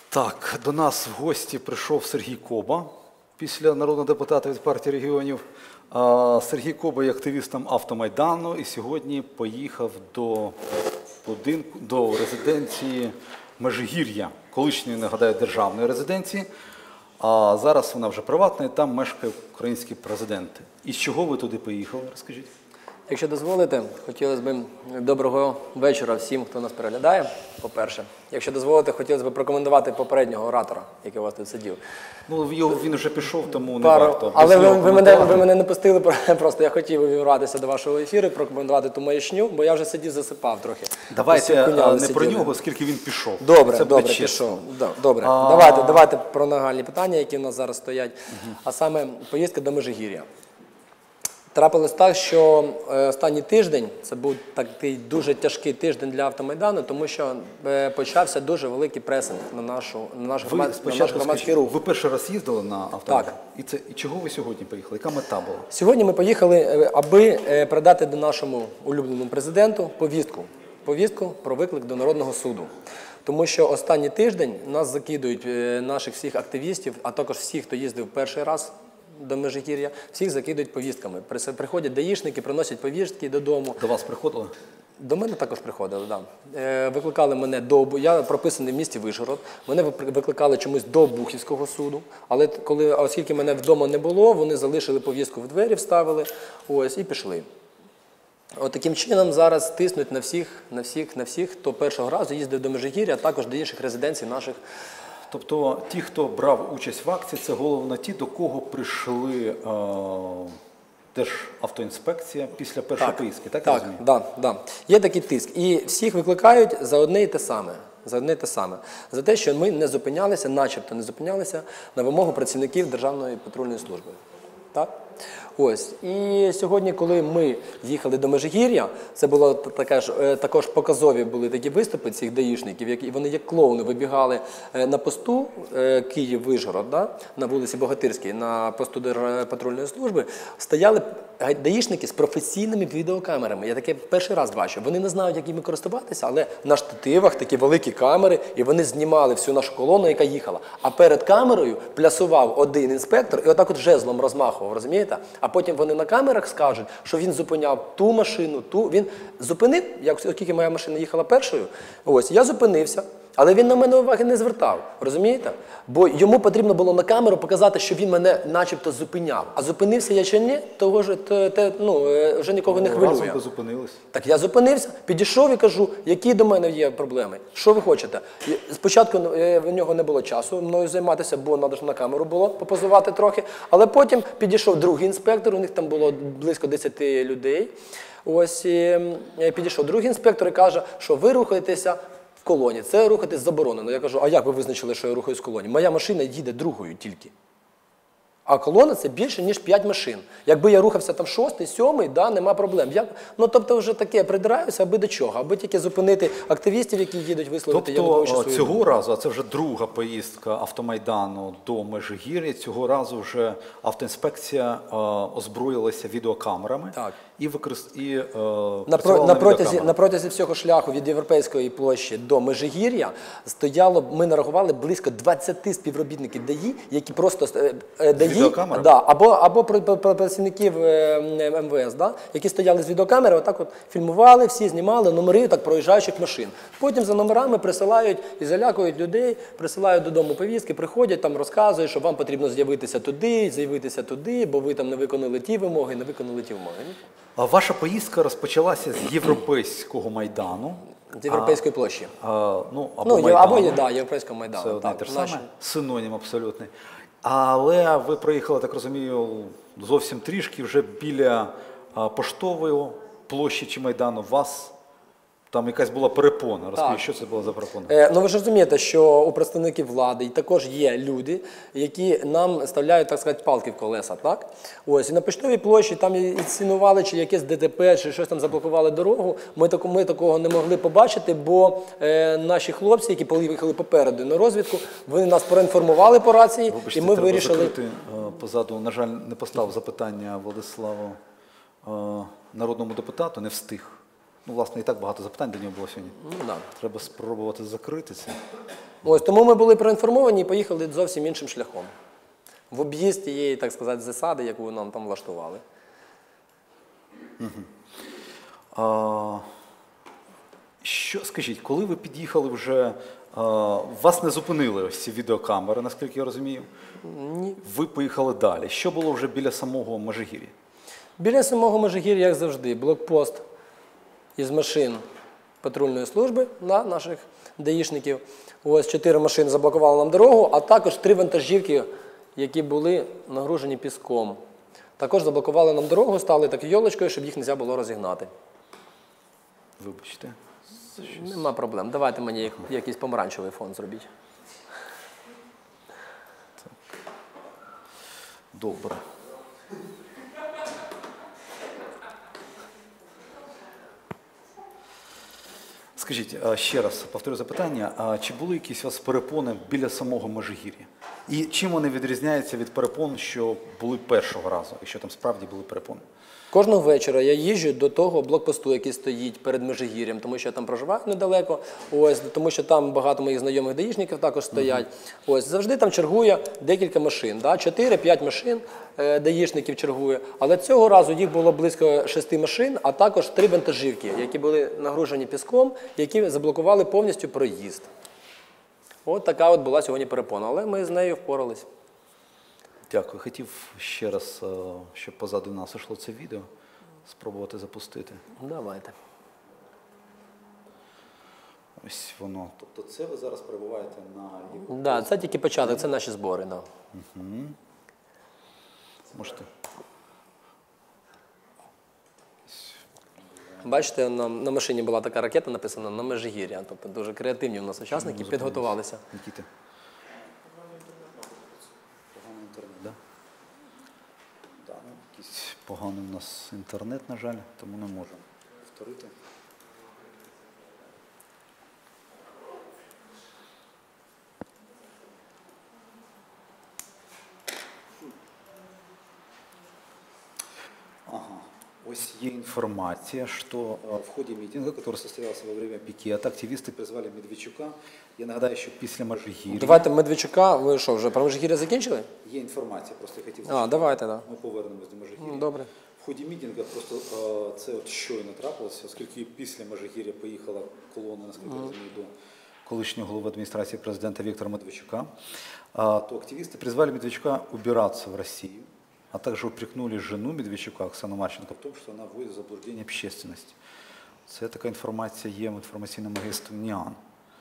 Так, до нас в гості прийшов Сергій Коба, після народного депутата від партії регіонів. Сергій Коба є активістом Автомайдану і сьогодні поїхав до резиденції Межигір'я, колишньої, нагадаю, державної резиденції, а зараз вона вже приватна і там мешкає український президент. І з чого ви туди поїхали, розкажіть? Якщо дозволите, хотілося б доброго вечора всім, хто нас переглядає, по-перше. Якщо дозволите, хотілося б прокоментувати попереднього оратора, який у вас тут сидів. Ну, він вже пішов, тому не варто. Але ви мене не пустили, просто я хотів увірватися до вашого ефіру і прокоментувати ту маячню, бо я вже сидів, засипав трохи. Давайте не про нього, оскільки він пішов. Добре, пішов. Добре, давайте про нагальні питання, які в нас зараз стоять, а саме поїздка до Межигір'я. Трапилось так, що останній тиждень, це був такий дуже тяжкий тиждень для Автомайдану, тому що почався дуже великий пресинг на наш громадський рух. Ви перший раз їздили на Автомайдан? Так. І чого ви сьогодні поїхали? Яка мета була? Сьогодні ми поїхали, аби передати до нашому улюбленому президенту повістку про виклик до Народного суду. Тому що останній тиждень нас закидують, наших всіх активістів, а також всіх, хто їздив перший раз до Межигір'я, всіх закидують повістками. Приходять даїшники, приносять повістки додому. До вас приходили? До мене також приходили, так. Викликали мене я прописаний в місті Вишгород, мене викликали чомусь до Обухівського суду, але оскільки мене вдома не було, вони залишили повістку в двері, вставили, і пішли. От таким чином зараз тиснуть на всіх, хто першого разу їздив до Межигір'я, а також до інших резиденцій наших. Тобто ті, хто брав участь в акції, це головно ті, до кого прийшли Державтоінспекція після першої поїздки, так я розумію? Так. Є такий тиск. І всіх викликають за одне і те саме. За те, що ми не зупинялися, начебто не зупинялися на вимогу працівників Державної патрульної служби. Так? І сьогодні, коли ми їхали до Межигір'я, це було також показові були такі виступи цих даїшників, і вони як клоуни вибігали на посту Київ-Вишгород, на вулиці Богатирській, на посту патрульної служби, стояли даїшники з професійними відеокамерами. Я таке перший раз бачу. Вони не знають, як ними користуватися, але на штативах такі великі камери, і вони знімали всю нашу колону, яка їхала. А перед камерою плясував один інспектор і отак от жезлом розмахував, розумієте? А потім вони на камерах скажуть, що він зупиняв ту машину, він зупинив, оскільки моя машина їхала першою, я зупинився, але він на мене уваги не звертав, розумієте? Бо йому потрібно було на камеру показати, що він мене начебто зупиняв. А зупинився я чи ні, того ж вже нікого не хвилює. Разом ви зупинились. Так я зупинився, підійшов і кажу, які до мене є проблеми, що ви хочете. Спочатку в нього не було часу мною займатися, бо треба ж на камеру було попозувати трохи, але потім підійшов другий інспектор, у них там було близько 10 людей. Підійшов другий інспектор і каже, що ви рухаєтеся в колоні, це рухатись заборонено. Я кажу, а як ви визначили, що я рухаюсь в колоні? Моя машина їде другою тільки. А колона – це більше, ніж 5 машин. Якби я рухався там 6-й, 7-й, нема проблем. Тобто вже таке, придираюся, аби до чого? Аби тільки зупинити активістів, які їдуть висловити ядовище свою думку. Тобто цього разу, а це вже друга поїздка Автомайдану до Межигір'я, цього разу вже автоінспекція озброїлася відеокамерами. Так. На протязі всього шляху від Європейської площі до Межигір'я стояло, ми нарахували, близько 20 співробітників ДАІ, які просто або працівників МВС, які стояли з відеокамери, отак от фільмували, всі знімали номери проїжджаючих машин. Потім за номерами присилають і залякують людей, присилають додому повістки, приходять, там розказують, що вам потрібно з'явитися туди, бо ви там не виконали ті вимоги, не виконали ті вимоги. Ваша поїздка розпочалася з Європейського Майдану. З Європейської площі. Європейського Майдану. Це одне те ж саме, синонім абсолютний. Але ви приїхали, так розумію, зовсім трішки, вже біля Поштової площі чи Майдану. Вас там якась була перепона. Розкажіть, що це була за перепона? Ви ж розумієте, що у представників влади також є люди, які нам ставляють, так сказати, палки в колеса, так? І на Поштовій площі там інсценували, чи якесь ДТП, чи щось там заблокували дорогу. Ми такого не могли побачити, бо наші хлопці, які поїхали попереду на розвідку, вони нас проінформували по рації, і ми вирішили... Закрити позаду, на жаль, не поставив запитання Владиславу, народному депутату, не встиг. Власне, і так багато запитань до нього було сьогодні. Треба спробувати закрити це. Ось, тому ми були проінформовані і поїхали зовсім іншим шляхом. В об'їзд тієї, так сказати, засади, яку нам там влаштували. Скажіть, коли ви під'їхали вже, вас не зупинили ось ці відеокамери, наскільки я розумію? Ні. Ви поїхали далі. Що було вже біля самого Межигір'я? Біля самого Межигір'я, як завжди, блокпост із машин патрульної служби на наших даїшників. Ось 4 машини заблокували нам дорогу, а також 3 вантажівки, які були нагружені піском. Також заблокували нам дорогу, стали так йолочкою, щоб їх не можна було розігнати. Вибачте. Нема проблем. Давайте мені якийсь помаранчевий фон зробіть. Добре. Скажіть, ще раз повторю запитання, чи були якісь у вас перепони біля самого Межигір'я? І чим вони відрізняються від перепон, що були першого разу, якщо там справді були перепони? Кожного вечора я їжджу до того блокпосту, який стоїть перед Межигір'ям, тому що я там проживаю недалеко, ось, тому що там багато моїх знайомих даїшників також стоять. Ось, завжди там чергує декілька машин, да? 4-5 машин даїшників чергує, але цього разу їх було близько 6 машин, а також 3 вантажівки, які були нагружені піском, які заблокували повністю проїзд. От така от була сьогодні перепона, але ми з нею впорались. Дякую. Хотів ще раз, щоб позаду нас йшло це відео, спробувати запустити. Давайте. Ось воно. Тобто це ви зараз перебуваєте на... Так, да, це тільки початок, це наші збори. Да. Можете. Бачите, на машині була така ракета написана на Межигір'я. Тобто дуже креативні у нас учасники, підготувалися. Нікіта. Поганий інтернет, так? Да, ну, якийсь поганий у нас інтернет, на жаль, тому не можемо повторити. Ага. Ось є информация, что в ходе митинга, который состоялся во время пикета, активисты призвали Медведчука. Я нагадаю, що після Межигір'я... Давайте Медведчука, ви що, вже про Межигір'я закінчили? Є інформація, просто я хотів... Давайте, так. Ми повернемось до Межигір'я. Добре. В ході мітингу просто це от щойно трапилося, оскільки після Межигір'я поїхала колона, наскільки я розумію, до колишнього голови адміністрації президента Віктора Медведчука, то активисты призвали Медведчука убираться в Россию, а также упрекнули жену Медведчука, Оксану Марченко, в том, что она вводит в заблуждение общественности. Це така інформація є в інформаційному агентстві НИАН.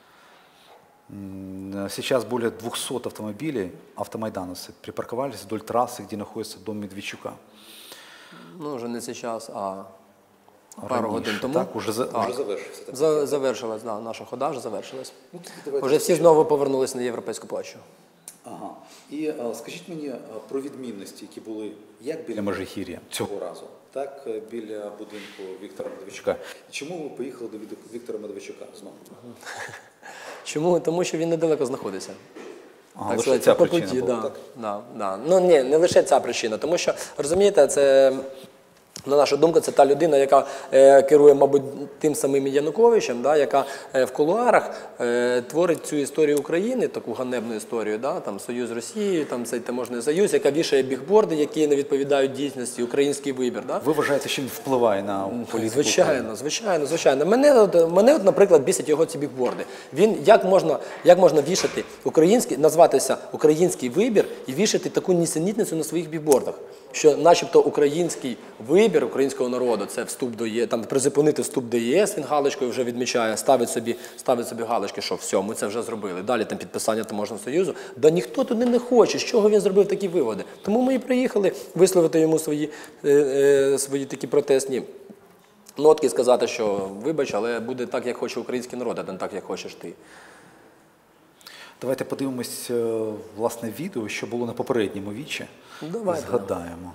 Сейчас более 200 автомобилей, автомайдановцы, припарковались вдоль трассы, где находится дом Медведчука. Ну, вже не зараз, а пару годин тому. Так, уже завершився. Так? Завершилась, да, наша хода вже завершилась. Ну, давайте Вже всі знову повернулися на Європейську площу. Ага. І скажіть мені про відмінності, які були як біля Межигір'я цього разу, так біля будинку Віктора Медведчука. І чому ви поїхали до Віктора Медведчука знову? Чому? Тому що він недалеко знаходиться. Ага, лише ця причина була, так? Да. Ну, ні, не лише ця причина, тому що, розумієте, це... На нашу думку, це та людина, яка керує, мабуть, тим самим Януковичем, да, яка в кулуарах творить цю історію України, таку ганебну історію, да, там, Союз з Росією, там, цей таможний союз, яка вішає бігборди, які не відповідають дійсності, український вибір. Да. Ви вважаєте, що він впливає на політику? Звичайно. Мене, наприклад, бісять його ці бігборди. Як можна вішати назватися український вибір і вішати таку нісенітницю на своїх бігбордах? Що начебто український вибір українського народу, це вступ до ЄС, там призупинити вступ до ЄС, він галочкою вже відмічає, ставить собі галочки, що все, ми це вже зробили. Далі там підписання таможного союзу. Да ніхто туди не хоче, з чого він зробив такі виводи. Тому ми і приїхали висловити йому свої такі протестні нотки, сказати, що вибач, але буде так, як хоче український народ, а не так, як хочеш ти. Давайте подивимось, власне, відео, що було на попередньому вічі. Давайте. Згадаємо.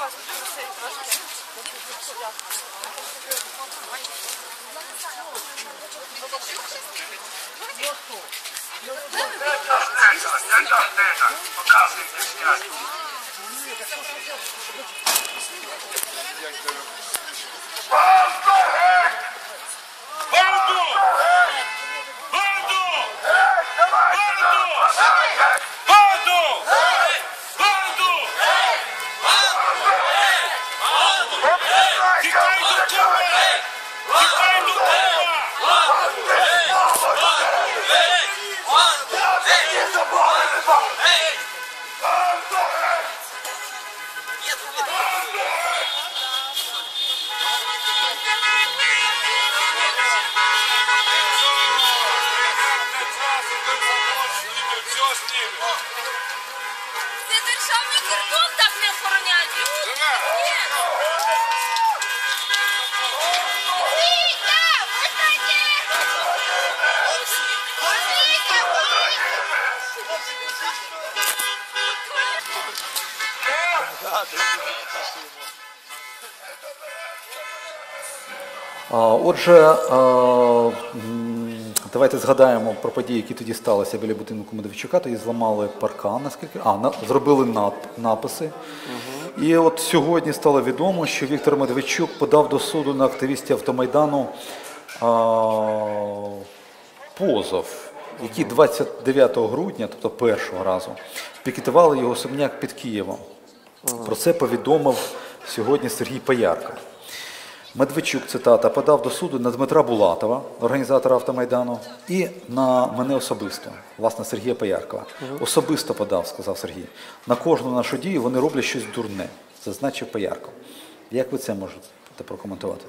Це державний кордон так не охороняють. Отже, давайте згадаємо про події, які тоді сталися біля будинку Медведчука. Тоді зламали паркан, наскільки зробили написи. І от сьогодні стало відомо, що Віктор Медведчук подав до суду на активістів Автомайдану позов, які 29 грудня, тобто першого разу, пікетували його особняк під Києвом. Про це повідомив сьогодні Сергій Поярко. Медведчук, цитата, подав до суду на Дмитра Булатова, організатора Автомайдану, і на мене особисто, власне, Сергія Пояркова. Особисто подав, сказав Сергій. На кожну нашу дію вони роблять щось дурне, зазначив Поярков. Як ви це можете прокоментувати?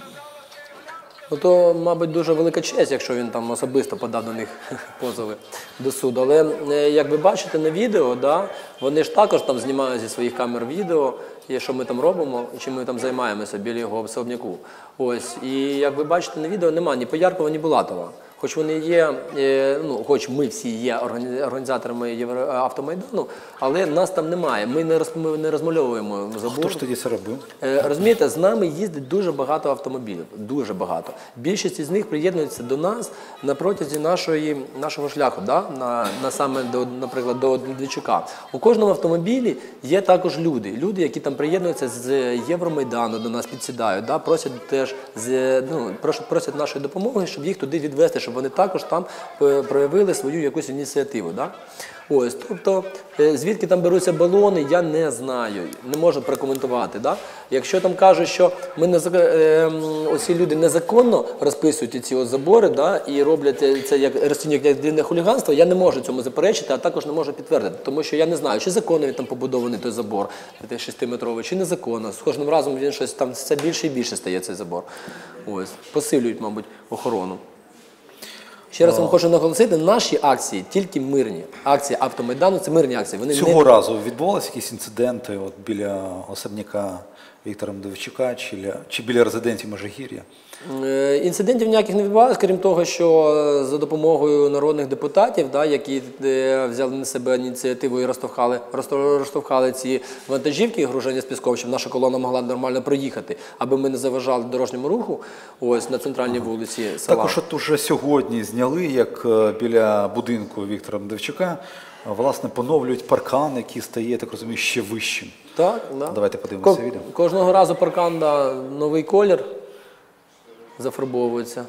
Ну, то, мабуть, дуже велика честь, якщо він там особисто подав до них позови до суду. Але, як ви бачите на відео, да, вони ж також там знімають зі своїх камер відео, і що ми там робимо, чим ми там займаємося біля його особняку. Ось. І, як ви бачите на відео, немає ні Пояркова, ні Булатова. Хоч вони є, хоч ми всі є організаторами Автомайдану, але нас там немає. Ми не розмальовуємо забор. Хто ж тоді це робив? Розумієте, з нами їздить дуже багато автомобілів, дуже багато. Більшість із них приєднується до нас на протязі нашого шляху, да? Саме, наприклад, до Медведчука. У кожному автомобілі є також люди, які там приєднуються з Євромайдану, до нас підсідають, да? Просять нашої допомоги, щоб їх туди відвезти, щоб вони також там проявили свою якусь ініціативу. Да? Ось, тобто, звідки там беруться балони, я не знаю, не можу прокоментувати. Да? Якщо там кажуть, що оці люди незаконно розписують ці забори, да, і роблять це як розцінюють як дрібне хуліганство, я не можу цьому заперечити, а також не можу підтвердити, тому що я не знаю, чи законно він там побудований той забор, 6-метровий, чи незаконно. З кожним разом він щось там все більше і більше стає цей забор. Ось, посилюють, мабуть, охорону. Ще раз вам хочу наголосити, наші акції тільки мирні. Акції Автомайдану – це мирні акції. Вони Цього разу відбувалися якісь інциденти от біля особняка Віктора Медведчука чи біля резиденції Межигір'я? Інцидентів ніяких не відбувалося, крім того, що за допомогою народних депутатів, да, які взяли на себе ініціативу і розштовхали ці вантажівки груження з піском, щоб наша колона могла нормально проїхати, аби ми не заважали дорожньому руху ось, на центральній вулиці села. Також от уже сьогодні зняли, як біля будинку Віктора Медведчука, власне, поновлюють паркан, який стає, я так розумію, ще вищим. Так, да. Давайте подивимося відео. Кожного разу паркан, да, новий колір зафарбовується.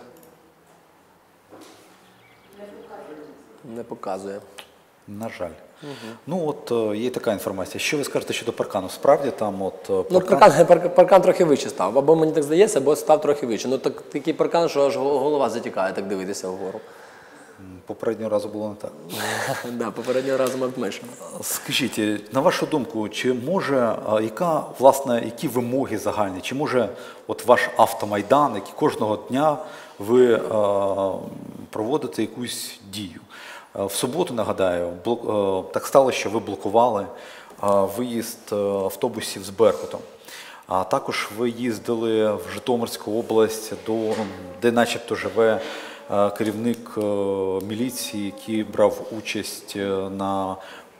Не показує. На жаль. Ну от є така інформація. Що ви скажете щодо паркану? Справді там от паркан... паркан трохи вище став. Або мені так здається, або став трохи вище. Ну такий паркан, що аж голова затікає, так дивитися вгору. Попереднього разу було не так. Так, попереднього разу ми обмежимо. Скажіть, на вашу думку, чи може, які вимоги загальні, чи може от ваш Автомайдан, який кожного дня ви проводите якусь дію? В суботу, нагадаю, так сталося, що ви блокували виїзд автобусів з Беркутом. А також ви їздили в Житомирську область, де начебто живе керівник міліції, який брав участь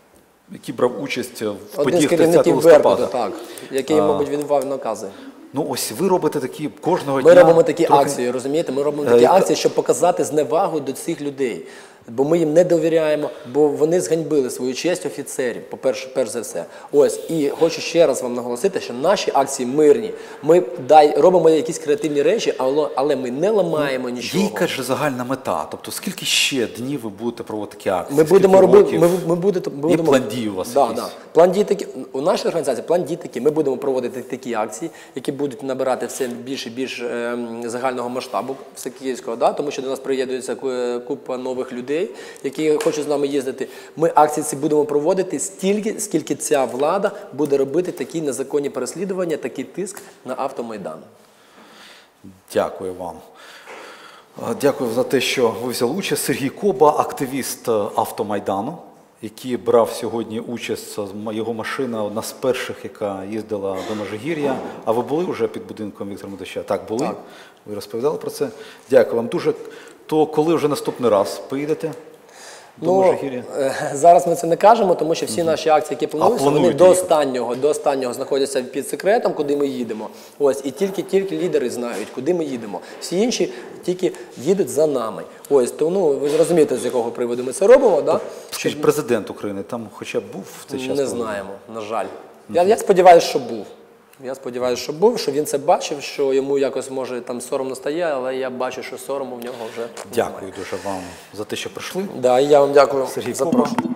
який брав участь в Один з подіях 30 керівників листопада. Беркуту, так, який, мабуть, відбував накази. Ну ось ви робите такі кожного Ми дня. робимо такі трохи- акції, розумієте? Ми робимо такі акції, щоб показати зневагу до цих людей. Бо ми їм не довіряємо, бо вони зганьбили свою честь офіцерів, перш за все. Ось, і хочу ще раз вам наголосити, що наші акції мирні. Ми робимо якісь креативні речі, але ми не ламаємо нічого. Є якась же загальна мета. Тобто скільки ще днів ви будете проводити такі акції? Ми будемо Скільки робити. років? Ми будемо. Є план дій у вас Да, якийсь? да. План дій такий. У нашій організації план дій такий. Ми будемо проводити такі акції, які будуть набирати все більше і більш загального масштабу всекиївського, да? Тому що до нас приєднується купа нових людей, які хочуть з нами їздити. Ми акції ці будемо проводити стільки, скільки ця влада буде робити такі незаконні переслідування, такий тиск на Автомайдан. Дякую вам. Дякую за те, що ви взяли участь. Сергій Коба, активіст Автомайдану, який брав сьогодні участь, його машина одна з перших, яка їздила до Межигір'я. А ви були вже під будинком Віктора Медведчука? Так, були? Так. Ви розповідали про це? Дякую вам дуже. То коли вже наступний раз поїдете до Межигір'я? Зараз ми це не кажемо, тому що всі наші акції, які плануються, вони плануєте до останнього знаходяться під секретом, куди ми їдемо. Ось, і тільки лідери знають, куди ми їдемо. Всі інші тільки їдуть за нами. Ось, то, ви розумієте, з якого приводу ми це робимо, да? Скажіть, президент України там хоча б був в цей час? Не знаємо, на жаль. Я сподіваюся, що був. Я сподіваюся, що був, що він це бачив, що йому якось, може, там соромно стає, але я бачу, що сорому в нього вже немає. Дякую дуже вам за те, що прийшли. Да, і я вам дякую. Сергій за Коба.